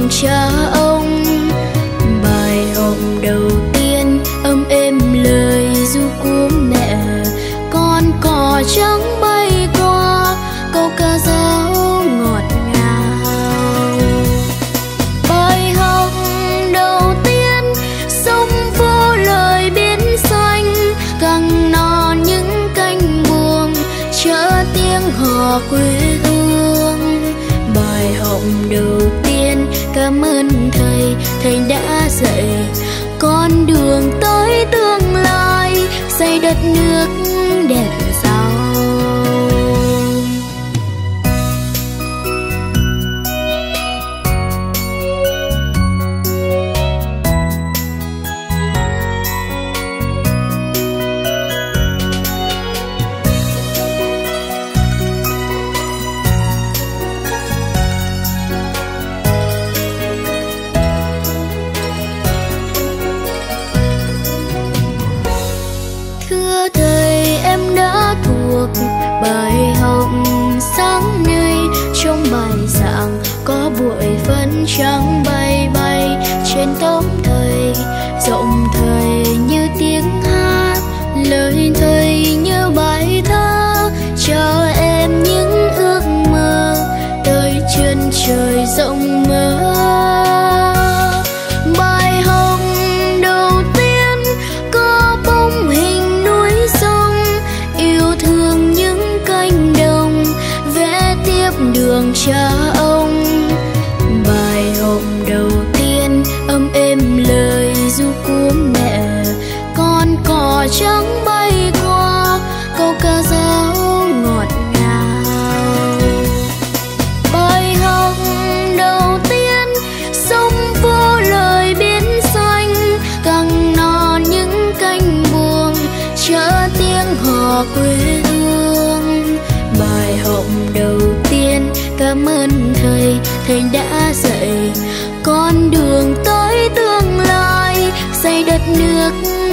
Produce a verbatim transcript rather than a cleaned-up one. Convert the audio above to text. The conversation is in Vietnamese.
đường cha ông. Bài học đầu tiên ấm êm lời ru của mẹ, con cò trắng bay qua câu ca dao ngọt ngào. Bài học đầu tiên sông vô lời biển xanh, càng non những cánh buồm chở tiếng hò quê hương. Bài học đầu tiên cảm ơn thầy, thầy đã dạy con đường tới tương lai, xây đất nước đẹp giàu. Bài học sáng nay trong bài giảng có bụi phấn trắng bay bay trên tóc thầy, giọng thầy như tiếng hát, lời thầy như bài thơ cho em những ước mơ tới chân trời rộng mở. Bài học đầu tiên có bóng hình núi sông, yêu thương những cánh đồng vẽ tiếp đường cha ông. Bài học đầu tiên ấm êm lời ru của mẹ, con cò trắng bay qua câu ca dao ngọt ngào. Bài học đầu tiên sông vô lời biển xanh, càng non những cánh buồm chở tiếng hò quê hương. Bài học đầu tiên cảm ơn thầy, thầy đã dạy con đường tới tương lai, xây đất nước